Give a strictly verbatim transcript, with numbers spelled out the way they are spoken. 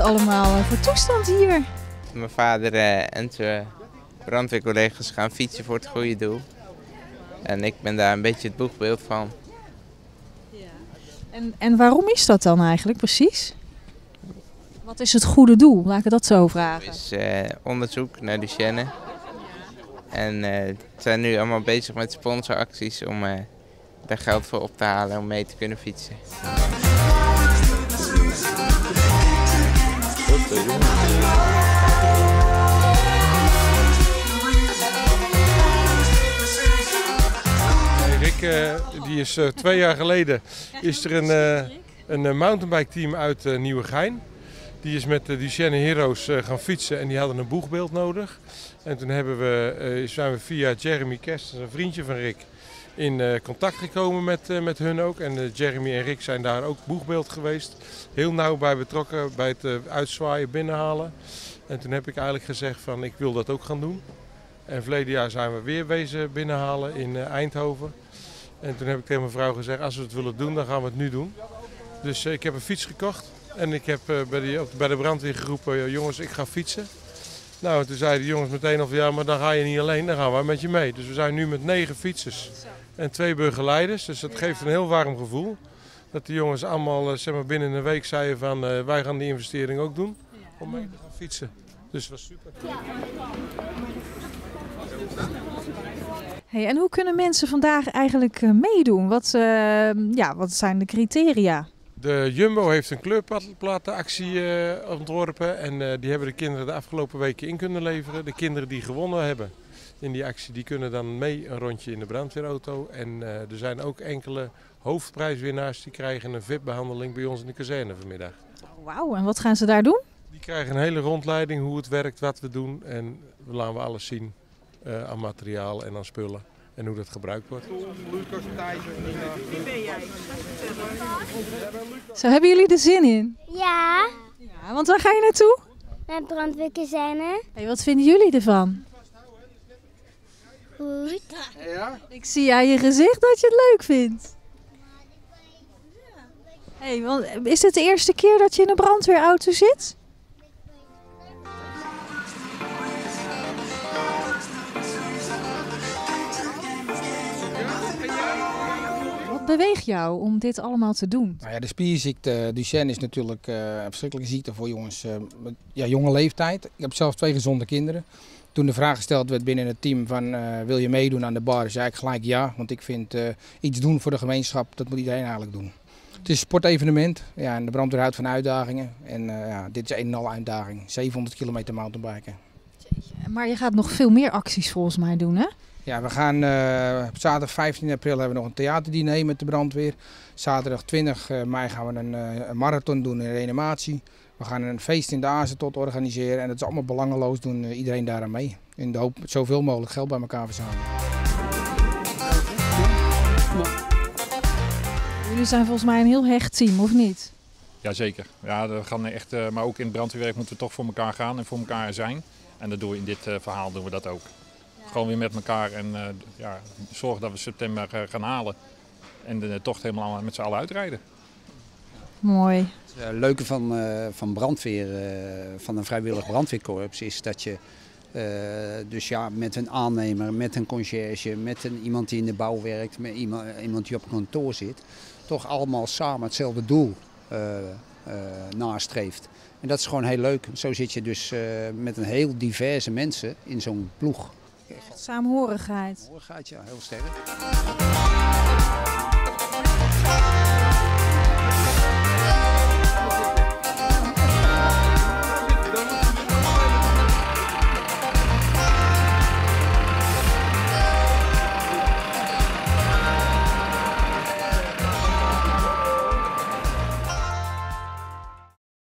allemaal voor toestand hier? Mijn vader en zijn brandweercollega's gaan fietsen voor het goede doel. En ik ben daar een beetje het boegbeeld van. Ja. En, en waarom is dat dan eigenlijk precies? Wat is het goede doel? Laat ik dat zo vragen. Het is uh, onderzoek naar Duchenne. En uh, we zijn nu allemaal bezig met sponsoracties om uh, daar geld voor op te halen om mee te kunnen fietsen. Rick, uh, die is uh, twee jaar geleden is er een, uh, een mountainbike team uit uh, Nieuwegein. Die is met de Duchenne Heroes uh, gaan fietsen en die hadden een boegbeeld nodig. En toen hebben we, uh, zijn we via Jeremy Kerstens, een vriendje van Rick, in uh, contact gekomen met, uh, met hun ook. En uh, Jeremy en Rick zijn daar ook boegbeeld geweest. Heel nauw bij betrokken bij het uh, uitzwaaien, binnenhalen. En toen heb ik eigenlijk gezegd van ik wil dat ook gaan doen. En verleden jaar zijn we weer wezen binnenhalen in uh, Eindhoven. En toen heb ik tegen mijn vrouw gezegd, als we het willen doen, dan gaan we het nu doen. Dus uh, ik heb een fiets gekocht. En ik heb uh, bij, de, bij de brandweer geroepen, uh, jongens, ik ga fietsen. Nou, toen zeiden de jongens meteen al van ja, maar dan ga je niet alleen, dan gaan wij met je mee. Dus we zijn nu met negen fietsers en twee begeleiders. Dus dat geeft een heel warm gevoel. Dat de jongens allemaal uh, zeg maar binnen een week zeiden van uh, wij gaan die investering ook doen om mee te gaan fietsen. Dus dat was super. Hey, en hoe kunnen mensen vandaag eigenlijk uh, meedoen? Wat, uh, ja, wat zijn de criteria? De Jumbo heeft een kleurplatenactie uh, ontworpen en uh, die hebben de kinderen de afgelopen weken in kunnen leveren. De kinderen die gewonnen hebben in die actie, die kunnen dan mee een rondje in de brandweerauto. En uh, er zijn ook enkele hoofdprijswinnaars die krijgen een V I P-behandeling bij ons in de kazerne vanmiddag. Wauw, en wat gaan ze daar doen? Die krijgen een hele rondleiding hoe het werkt, wat we doen en we laten we alles zien uh, aan materiaal en aan spullen. En hoe dat gebruikt wordt. Zo, hebben jullie er zin in? Ja. Ja, want waar ga je naartoe? Naar het brandweerkazerne. Hey, wat vinden jullie ervan? Goed. Ja? Ik zie aan je gezicht dat je het leuk vindt. Hey, want is het de eerste keer dat je in een brandweerauto zit? Wat beweegt jou om dit allemaal te doen? Nou ja, de spierziekte Duchenne is natuurlijk uh, een verschrikkelijke ziekte voor jongens uh, met ja, jonge leeftijd. Ik heb zelf twee gezonde kinderen. Toen de vraag gesteld werd binnen het team van uh, wil je meedoen aan de bar, zei ik gelijk ja. Want ik vind uh, iets doen voor de gemeenschap, dat moet iedereen eigenlijk doen. Het is een sportevenement ja, en de brandweer houdt van uitdagingen. En uh, ja, dit is een en al uitdaging, zevenhonderd kilometer mountainbiken. Maar je gaat nog veel meer acties volgens mij doen, hè? Ja, we gaan uh, op zaterdag vijftien april hebben we nog een theaterdiner met de brandweer. Zaterdag twintig mei gaan we een, uh, een marathon doen in reanimatie. We gaan een feest in de Azentot organiseren en dat is allemaal belangeloos, doen uh, iedereen daaraan mee. In de hoop zoveel mogelijk geld bij elkaar verzamelen. Jullie zijn volgens mij een heel hecht team, of niet? Jazeker. Ja, we gaan echt, uh, maar ook in het brandweerwerk moeten we toch voor elkaar gaan en voor elkaar zijn. En dat doen we in dit uh, verhaal doen we dat ook. Gewoon weer met elkaar en uh, ja, zorgen dat we september uh, gaan halen. En de tocht helemaal met z'n allen uitrijden. Mooi. Het leuke van, uh, van brandweer, uh, van een vrijwillig brandweerkorps is dat je uh, dus ja, met een aannemer, met een conciërge, met een, iemand die in de bouw werkt, met iemand, iemand die op een kantoor zit, toch allemaal samen hetzelfde doel uh, uh, nastreeft. En dat is gewoon heel leuk. Zo zit je dus uh, met een heel diverse mensen in zo'n ploeg. Saamhorigheid. Saamhorigheid, ja, heel sterk.